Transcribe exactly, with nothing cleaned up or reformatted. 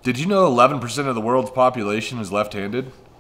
Did you know eleven percent of the world's population is left-handed?